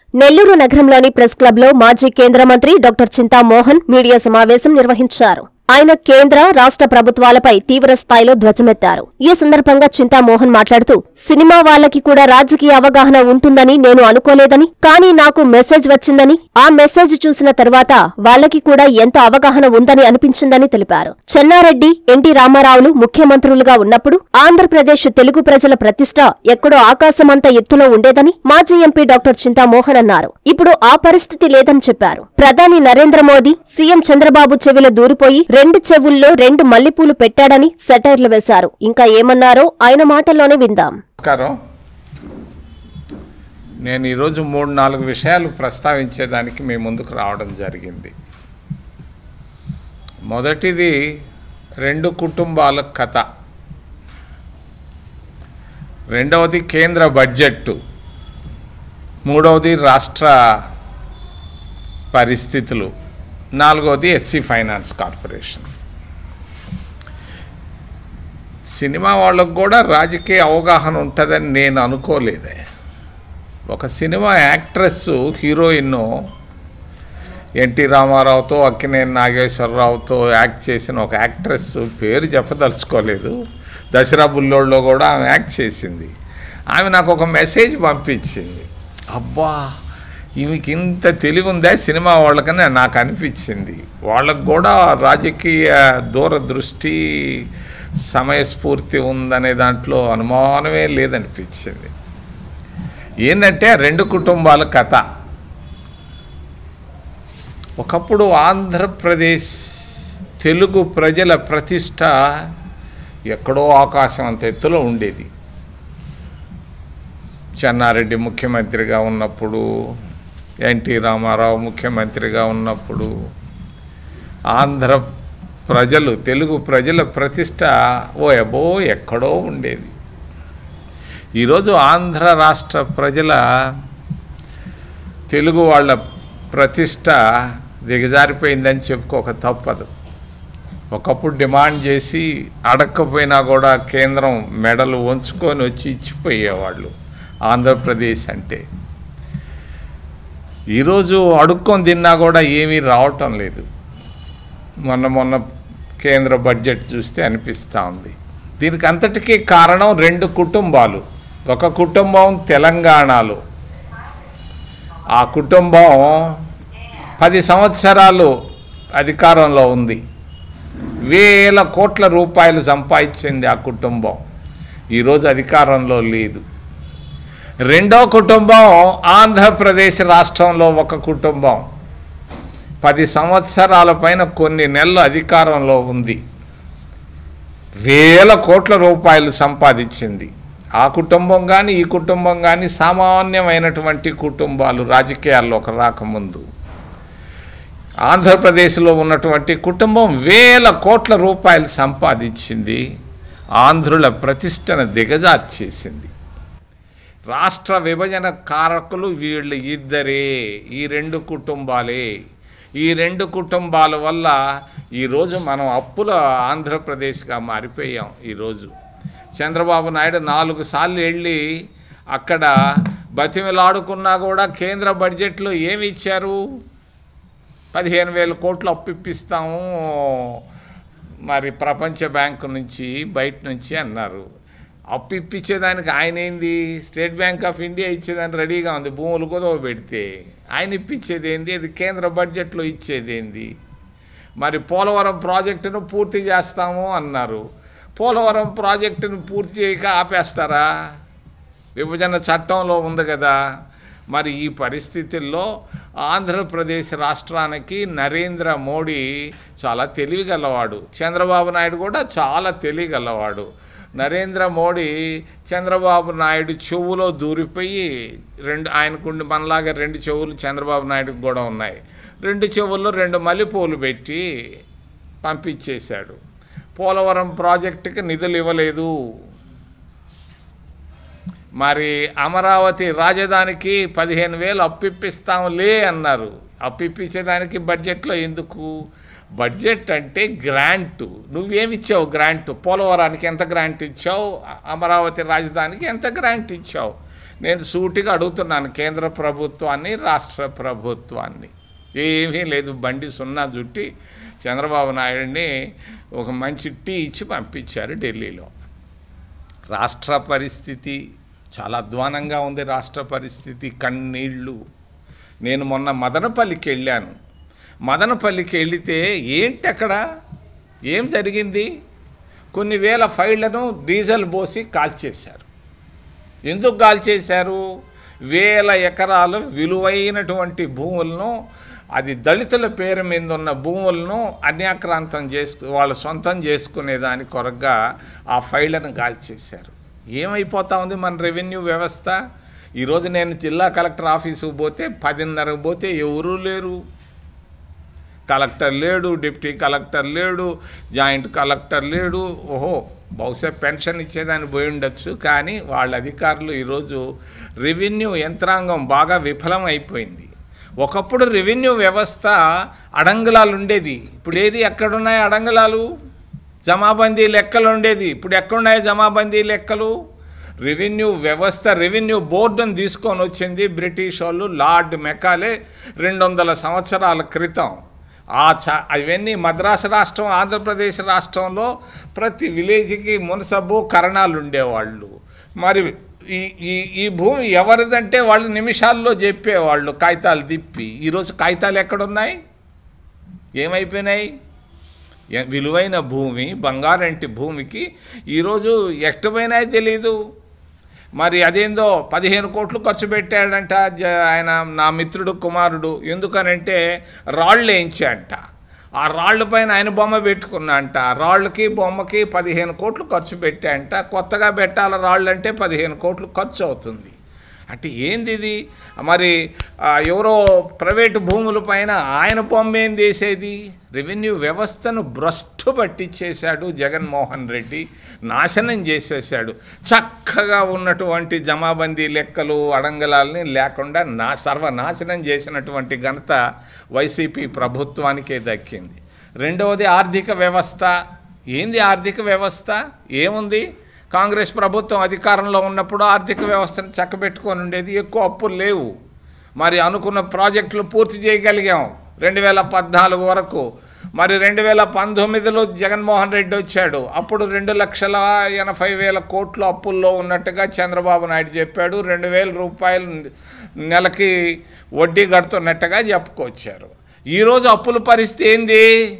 నెల్లూరు నగరంలోని ప్రెస్ క్లబ్లో మాజీ కేంద్ర మంత్రి డాక్టర్ చింతా మోహన్ మీడియా సమావేశం నిర్వహించారు. ఆయన కేంద్ర, రాష్ట్ర ప్రభుత్వాలపై తీవ్ర స్థాయిలో ధ్వజమెత్తారు. ఈ సందర్భంగా చింతా మోహన్ మాట్లాడుతూ, సినిమా వాళ్లకి కూడా రాజకీయ అవగాహన ఉంటుందని నేను అనుకోలేదని, కానీ నాకు మెసేజ్ వచ్చిందని, ఆ మెసేజ్ చూసిన తర్వాత వాళ్లకి కూడా ఎంత అవగాహన ఉందని అనిపించిందని తెలిపారు. చెన్నారెడ్డి, ఎన్టీ రామారావులు ముఖ్యమంత్రులుగా ఉన్నప్పుడు ఆంధ్రప్రదేశ్ తెలుగు ప్రజల ప్రతిష్ట ఎక్కడో ఆకాశమంత ఎత్తులో ఉండేదని మాజీ ఎంపీ డాక్టర్ చింతా మోహన్ అన్నారు. ఇప్పుడు ఆ పరిస్థితి లేదని చెప్పారు. ప్రధాని నరేంద్ర మోదీ సీఎం చంద్రబాబు చెవిలో దూరిపోయి 2 చెవుల్లో 2 మల్లెపూలు పెట్టాడని సెటైర్లు వేశారు. ఇంకా ఏమన్నారో ఆయన మాటల్లోనే విందాం. నేను ఈరోజు 3-4 విషయాలు ప్రస్తావించేదానికి మీ ముందుకు రావడం జరిగింది. మొదటిది 2 కుటుంబాల కథ, రెండవది కేంద్ర బడ్జెట్, మూడవది రాష్ట్ర పరిస్థితులు, నాలుగవది ఎస్సీ ఫైనాన్స్ కార్పొరేషన్. సినిమా వాళ్ళకు కూడా రాజకీయ అవగాహన ఉంటుందని నేను అనుకోలేదే. ఒక సినిమా యాక్ట్రెస్, హీరోయిన్ ఎన్టీ రామారావుతో, అక్కినేని నాగేశ్వరరావుతో యాక్ట్ చేసిన ఒక యాక్ట్రెస్, పేరు చెప్పదలుచుకోలేదు, దసరా బుల్లోడ్లో కూడా ఆమె యాక్ట్ చేసింది. ఆమె నాకు ఒక మెసేజ్ పంపించింది. అబ్బా, ఈమెకి ఇంత తెలివి ఉందా సినిమా వాళ్ళకని నాకు అనిపించింది. వాళ్ళకు కూడా రాజకీయ దూరదృష్టి, సమయస్ఫూర్తి ఉందనే దాంట్లో అనుమానమే లేదనిపించింది. ఏంటంటే 2 కుటుంబాల కథ. ఒకప్పుడు ఆంధ్రప్రదేశ్ తెలుగు ప్రజల ప్రతిష్ట ఎక్కడో ఆకాశం అంత ఎత్తులో ఉండేది. చెన్నారెడ్డి ముఖ్యమంత్రిగా ఉన్నప్పుడు, ఎన్టీ రామారావు ముఖ్యమంత్రిగా ఉన్నప్పుడు ఆంధ్ర ప్రజలు, తెలుగు ప్రజల ప్రతిష్ట ఎక్కడో ఉండేది. ఈరోజు ఆంధ్ర రాష్ట్ర ప్రజల, తెలుగు వాళ్ళ ప్రతిష్ట దిగజారిపోయిందని చెప్పుకోక తప్పదు. ఒకప్పుడు డిమాండ్ చేసి అడగకపోయినా కూడా కేంద్రం మెడలు వంచుకొని వచ్చి ఇచ్చిపోయేవాళ్ళు ఆంధ్రప్రదేశ్ అంటే. ఈరోజు అడుక్కొని తిన్నా కూడా ఏమీ రావటం లేదు. మొన్న కేంద్ర బడ్జెట్ చూస్తే అనిపిస్తూ ఉంది. దీనికి అంతటికీ కారణం 2 కుటుంబాలు. ఒక కుటుంబం తెలంగాణలో, ఆ కుటుంబం 10 సంవత్సరాలు అధికారంలో ఉంది, వేల కోట్ల రూపాయలు సంపాదించింది ఆ కుటుంబం. ఈరోజు అధికారంలో లేదు. రెండో కుటుంబం ఆంధ్రప్రదేశ్ రాష్ట్రంలో ఒక కుటుంబం 10 సంవత్సరాల పైన కొన్ని నెలలు అధికారంలో ఉంది, వేల కోట్ల రూపాయలు సంపాదించింది. ఆ కుటుంబం కానీ ఈ కుటుంబం కానీ సామాన్యమైనటువంటి కుటుంబాలు రాజకీయాల్లోకి రాకముందు. ఆంధ్రప్రదేశ్లో ఉన్నటువంటి కుటుంబం వేల కోట్ల రూపాయలు సంపాదించింది, ఆంధ్రుల ప్రతిష్టను దిగజార్చేసింది. రాష్ట్ర విభజన కారకులు వీళ్ళు ఇద్దరే, ఈ 2 కుటుంబాలే. ఈ 2 కుటుంబాల వల్ల ఈరోజు మనం అప్పుల ఆంధ్రప్రదేశ్గా మారిపోయాం. ఈరోజు చంద్రబాబు నాయుడు 4 సార్లు వెళ్ళి అక్కడ బతిమిలాడుకున్నా కూడా కేంద్ర బడ్జెట్లో ఏమి ఇచ్చారు? 15,000 కోట్లు అప్పు ఇప్పిస్తాము మరి ప్రపంచ బ్యాంకు నుంచి, బయట నుంచి అన్నారు. అప్పు ఇప్పించేదానికి ఆయన ఏంది? స్టేట్ బ్యాంక్ ఆఫ్ ఇండియా ఇచ్చేదానికి రెడీగా ఉంది. భూములు కుదవ పెడితే ఆయన ఇప్పించేది ఏంది? అది కేంద్ర బడ్జెట్లో ఇచ్చేది ఏంది? మరి పోలవరం ప్రాజెక్టును పూర్తి చేస్తాము అన్నారు. పోలవరం ప్రాజెక్టును పూర్తి చేయక ఆపేస్తారా? విభజన చట్టంలో ఉంది కదా. మరి ఈ పరిస్థితుల్లో ఆంధ్రప్రదేశ్ రాష్ట్రానికి నరేంద్ర మోడీ చాలా తెలివిగలవాడు, చంద్రబాబు నాయుడు కూడా చాలా తెలివిగలవాడు. నరేంద్ర మోడీ చంద్రబాబు నాయుడు చెవులో దూరిపోయి, ఆయనకుండి మనలాగా 2 చెవులు చంద్రబాబు నాయుడుకి కూడా ఉన్నాయి, 2 చెవుల్లో 2 మల్లెపూలు పెట్టి పంపించేశాడు. పోలవరం ప్రాజెక్టుకి నిధులు ఇవ్వలేదు. మరి అమరావతి రాజధానికి 15,000 అప్పిప్పిస్తాంలే అన్నారు. అప్పిప్పించేదానికి బడ్జెట్లో ఎందుకు? బడ్జెట్ అంటే గ్రాంటు. నువ్వేమిచ్చావు గ్రాంటు? పోలవరానికి ఎంత గ్రాంట్ ఇచ్చావు? అమరావతి రాజధానికి ఎంత గ్రాంట్ ఇచ్చావు? నేను సూటిగా అడుగుతున్నాను కేంద్ర ప్రభుత్వాన్ని, రాష్ట్ర ప్రభుత్వాన్ని. ఏమీ లేదు, బండి సున్నా జుట్టి చంద్రబాబు నాయుడిని ఒక మంచి టీ ఇచ్చి పంపించారు ఢిల్లీలో. రాష్ట్ర పరిస్థితి చాలా అధ్వానంగా ఉంది. రాష్ట్ర పరిస్థితి కన్నీళ్ళు. నేను మొన్న మదనపల్లికి వెళ్ళాను. మదనపల్లికి వెళితే ఏంటి అక్కడ ఏం జరిగింది? కొన్ని వేల ఫైళ్లను డీజిల్ పోసి కాల్చేశారు. ఎందుకు కాల్చేశారు? వేల ఎకరాలు విలువైనటువంటి భూములను, అది దళితుల పేరు మీద ఉన్న భూములను అన్యాక్రాంతం వాళ్ళు సొంతం చేసుకునే దాని కొరగా ఆ ఫైళ్లను కాల్చేశారు. ఏమైపోతా ఉంది మన రెవెన్యూ వ్యవస్థ? ఈరోజు నేను జిల్లా కలెక్టర్ ఆఫీసుకు పోతే 10:30 పోతే ఎవరూ లేరు. కలెక్టర్ లేడు, డిప్యూటీ కలెక్టర్ లేడు, జాయింట్ కలెక్టర్ లేడు. ఓహో, బహుశా పెన్షన్ ఇచ్చేదాన్ని పోయి ఉండొచ్చు. కానీ వాళ్ళ అధికారులు ఈరోజు రెవెన్యూ యంత్రాంగం బాగా విఫలం అయిపోయింది. ఒకప్పుడు రెవెన్యూ వ్యవస్థ అడంగులాలు ఉండేది. ఇప్పుడు ఏది ఎక్కడున్నాయి అడంగులాలు? జమాబందీ లెక్కలు ఉండేది. ఇప్పుడు ఎక్కడున్నాయి జమాబందీ లెక్కలు? రెవెన్యూ వ్యవస్థ, రెవెన్యూ బోర్డును తీసుకొని వచ్చింది బ్రిటిష్ వాళ్ళు, లార్డ్ మెకాలే 200 సంవత్సరాల క్రితం. అవన్నీ మద్రాసు రాష్ట్రం, ఆంధ్రప్రదేశ్ రాష్ట్రంలో ప్రతి విలేజ్కి మున్సబు కరణాలు ఉండేవాళ్ళు. మరి ఈ భూమి ఎవరిదంటే వాళ్ళు నిమిషాల్లో చెప్పేవాళ్ళు కాగితాలు తిప్పి. ఈరోజు కాగితాలు ఎక్కడున్నాయి? ఏమైపోయినాయి? విలువైన భూమి, బంగారంటి భూమికి ఈరోజు ఎక్కడమైనాయి తెలీదు. మరి అదేందో 15 కోట్లు ఖర్చు పెట్టాడంట ఆయన, నా మిత్రుడు కుమారుడు. ఎందుకనంటే రాళ్ళు వేయించాడంట. ఆ రాళ్ళ పైన ఆయన బొమ్మ పెట్టుకున్నా అంట. రాళ్ళకి బొమ్మకి 15 కోట్లు ఖర్చు పెట్టాడంట. కొత్తగా పెట్టాల రాళ్ళు అంటే 15 కోట్లు ఖర్చు అవుతుంది. అంటే ఏంది ఇది? మరి ఎవరో ప్రైవేటు భూముల పైన ఆయన బొమ్మ ఏం చేసేది? రెవెన్యూ వ్యవస్థను భ్రష్టు పట్టించేశాడు జగన్మోహన్ రెడ్డి, నాశనం చేసేసాడు. చక్కగా ఉన్నటువంటి జమాబందీ లెక్కలు, అడంగలాల్ని లేకుండా సర్వనాశనం చేసినటువంటి ఘనత వైసీపీ ప్రభుత్వానికే దక్కింది. రెండవది ఆర్థిక వ్యవస్థ. ఏంది ఆర్థిక వ్యవస్థ? ఏముంది? కాంగ్రెస్ ప్రభుత్వం అధికారంలో ఉన్నప్పుడు ఆర్థిక వ్యవస్థను చక్కబెట్టుకొని ఉండేది. ఎక్కువ అప్పులు లేవు. మరి అనుకున్న ప్రాజెక్టులు పూర్తి చేయగలిగాం 2014 వరకు. మరి 2019లో జగన్మోహన్ రెడ్డి వచ్చాడు. అప్పుడు 2,80,000 కోట్ల అప్పుల్లో ఉన్నట్టుగా చంద్రబాబు నాయుడు చెప్పాడు. 2,000 రూపాయలు నెలకి వడ్డీ కడుతున్నట్టుగా చెప్పుకొచ్చారు. ఈరోజు అప్పుల పరిస్థితి ఏంది?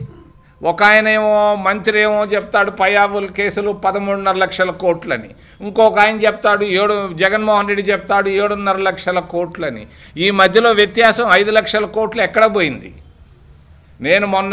ఒక ఆయనేమో మంత్రి ఏమో చెప్తాడు పయావుల కేసులు 13.5 లక్షల కోట్లని, ఇంకొక ఆయన చెప్తాడు జగన్మోహన్ రెడ్డి చెప్తాడు 7.5 లక్షల కోట్లని. ఈ మధ్యలో వ్యత్యాసం 5 లక్షల కోట్లు ఎక్కడ పోయింది? నేను మొన్న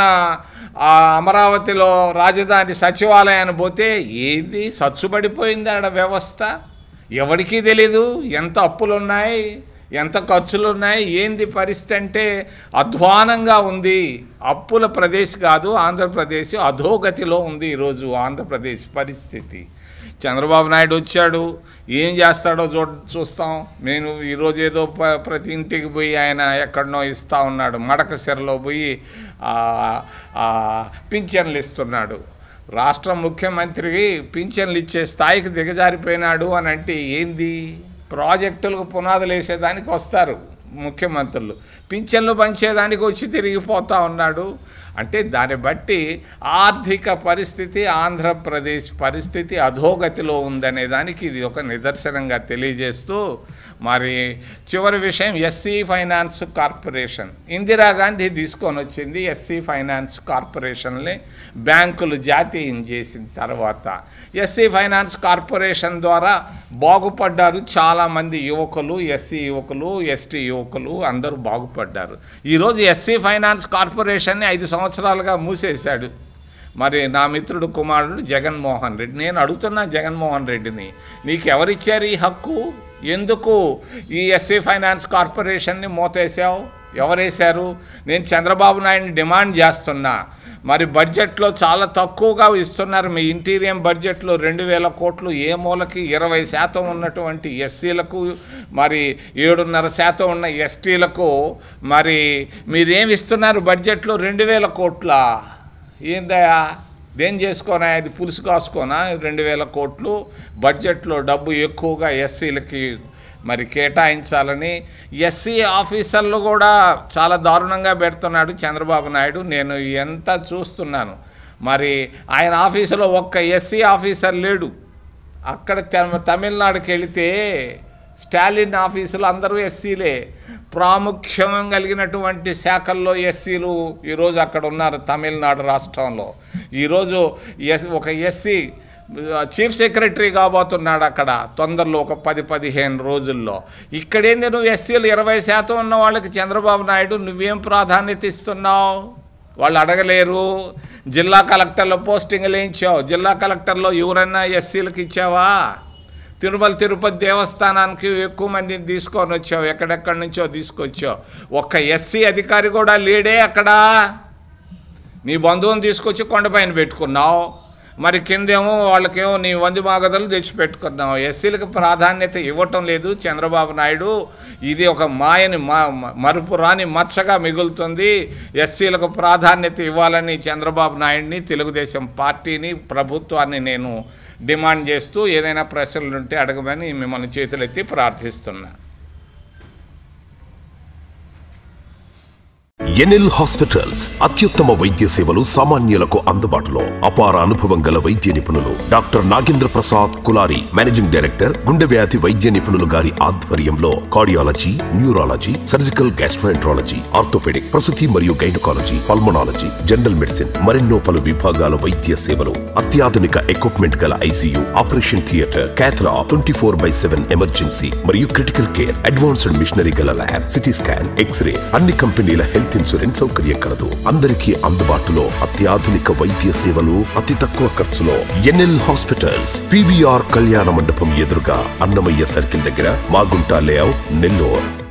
అమరావతిలో రాజధాని సచివాలయాన్ని పోతే ఏది సచ్చుబడిపోయింది ఆడ వ్యవస్థ. ఎవరికీ తెలీదు ఎంత అప్పులు ఉన్నాయి, ఎంత ఖర్చులు ఉన్నాయి, ఏంది పరిస్థితి అంటే అధ్వానంగా ఉంది. అప్పుల ప్రదేశ్ కాదు ఆంధ్రప్రదేశ్, అధోగతిలో ఉంది ఈరోజు ఆంధ్రప్రదేశ్ పరిస్థితి. చంద్రబాబు నాయుడు వచ్చాడు, ఏం చేస్తాడో చూస్తాం. నేను ఈరోజు ఏదో ప్రతి ఇంటికి పోయి ఆయన ఎక్కడనో ఇస్తూ ఉన్నాడు, మడకసిరలో పోయి పింఛన్లు ఇస్తున్నాడు. రాష్ట్ర ముఖ్యమంత్రికి పింఛన్లు ఇచ్చే స్థాయికి దిగజారిపోయినాడు అని అంటే ఏంది? ప్రాజెక్టులకు పునాదులు వేసేదానికి వస్తారు ముఖ్యమంత్రులు, పింఛన్లు పంచేదానికి వచ్చి తిరిగిపోతూ ఉన్నాడు. అంటే దాన్ని బట్టి ఆర్థిక పరిస్థితి, ఆంధ్రప్రదేశ్ పరిస్థితి అధోగతిలో ఉందనే దానికి ఇది ఒక నిదర్శనంగా తెలియజేస్తూ, మరి చివరి విషయం ఎస్సీ ఫైనాన్స్ కార్పొరేషన్. ఇందిరాగాంధీ తీసుకొని వచ్చింది ఎస్సీ ఫైనాన్స్ కార్పొరేషన్ని బ్యాంకులు జాతీయం చేసిన తర్వాత. ఎస్సీ ఫైనాన్స్ కార్పొరేషన్ ద్వారా బాగుపడ్డారు చాలామంది యువకులు, ఎస్సీ యువకులు, ఎస్టీ యువకులు అందరూ బాగుపడ్డారు. ఈరోజు ఎస్సీ ఫైనాన్స్ కార్పొరేషన్ని 5 సంవత్సరాలుగా మూసేశాడు మరి నా మిత్రుడు కుమారుడు జగన్మోహన్ రెడ్డి. నేను అడుగుతున్నా జగన్మోహన్ రెడ్డిని, నీకు ఎవరిచ్చారు ఈ హక్కు? ఎందుకు ఈ ఎస్సీ ఫైనాన్స్ కార్పొరేషన్ని మూతేసావు? ఎవరేశారు? నేను చంద్రబాబు నాయుడిని డిమాండ్ చేస్తున్నా. మరి బడ్జెట్లో చాలా తక్కువగా ఇస్తున్నారు. మీ ఇంటీరియం బడ్జెట్లో 2,000 కోట్లు ఏ మూలకి 20% ఉన్నటువంటి ఎస్సీలకు, మరి 7.5% ఉన్న ఎస్టీలకు మరి మీరేమి ఇస్తున్నారు బడ్జెట్లో? 2,000 కోట్ల ఏందయా? దేని చేసుకోనా? అది పులుసు కాసుకోనా? 2,000 కోట్లు బడ్జెట్లో డబ్బు ఎక్కువగా ఎస్సీలకి మరి కేటాయించాలని. ఎస్సీ ఆఫీసర్లు కూడా చాలా దారుణంగా పెడుతున్నాడు చంద్రబాబు నాయుడు. నేను ఎంత చూస్తున్నాను. మరి ఆయన ఆఫీసులో ఒక్క ఎస్సీ ఆఫీసర్ లేడు. అక్కడ తమిళనాడుకి వెళితే స్టాలిన్ ఆఫీసులో అందరూ ఎస్సీలే. ప్రాముఖ్యం కలిగినటువంటి శాఖల్లో ఎస్సీలు ఈరోజు అక్కడ ఉన్నారు తమిళనాడు రాష్ట్రంలో. ఈరోజు ఒక ఎస్సీ చీఫ్ సెక్రటరీ కాబోతున్నాడు అక్కడ తొందరలో, ఒక 10-15 రోజుల్లో. ఇక్కడేంది నువ్వు ఎస్సీలు 20% ఉన్న వాళ్ళకి చంద్రబాబు నాయుడు నువ్వేం ప్రాధాన్యత ఇస్తున్నావు? వాళ్ళు అడగలేరు. జిల్లా కలెక్టర్లో పోస్టింగ్లు వేయించావు. జిల్లా కలెక్టర్లో ఎవరన్నా ఎస్సీలకు ఇచ్చావా? తిరుపతి దేవస్థానానికి ఎక్కువ మందిని తీసుకొని వచ్చావు, ఎక్కడెక్కడి నుంచో తీసుకొచ్చావు. ఒక్క ఎస్సీ అధికారి కూడా లేడే అక్కడ. నీ బంధువుని తీసుకొచ్చి కొండపైన పెట్టుకున్నావు. మరి కిందేమో వాళ్ళకేమో నీ వంది మాగదలు తెచ్చిపెట్టుకున్నావు. ఎస్సీలకు ప్రాధాన్యత ఇవ్వటం లేదు చంద్రబాబు నాయుడు. ఇది ఒక మాయని మరుపు రాని మచ్చగా మిగులుతుంది. ఎస్సీలకు ప్రాధాన్యత ఇవ్వాలని చంద్రబాబు నాయుడిని, తెలుగుదేశం పార్టీని, ప్రభుత్వాన్ని నేను డిమాండ్ చేస్తూ ఏదైనా ప్రశ్నలు ఉంటే అడగమని మిమ్మల్ని చేతులెత్తి ప్రార్థిస్తున్నా. ఎన్ఎల్ హాస్పిటల్స్ అత్యుత్తమ వైద్య సేవలు సామాన్యులకు అందుబాటులో. అపార అనుభవం గల వైద్య నిపుణులు doctor Nagendra Prasad Kulari, managing director, గుండె వ్యాధి వైద్య నిపుణులు గారి ఆధ్వర్యంలో cardiology, neurology, surgical gastroenterology, orthopaedic, ప్రసూతి మరియు గైనకాలజీ, పల్మనాలజీ, జనరల్ మెడిసిన్ మరెన్నో పలు విభాగాల వైద్య సేవలు. అత్యాధునిక ఎక్విప్మెంట్ గల ICU, operation theatre, cath lab, 24/7 emergency మరియు క్రిటికల్ కేర్, అడ్వాన్స్డ్ మిషనరీ గల ల్యాబ్, సిటీ స్కాన్, ఎక్స్రే, అన్ని కంపెనీల హెల్త్ ఇన్సూరెన్స్ సౌకర్యం కలదు. అందరికీ అందుబాటులో అత్యాధునిక వైద్య సేవలు అతి తక్కువ ఖర్చులో. ఎన్ఎల్ హాస్పిటల్స్, పివిఆర్ కళ్యాణ మండపం ఎదురుగా, అన్నమయ్య సర్కిల్ దగ్గర, మాగుంట లేఅవుట్, నెల్లూరు.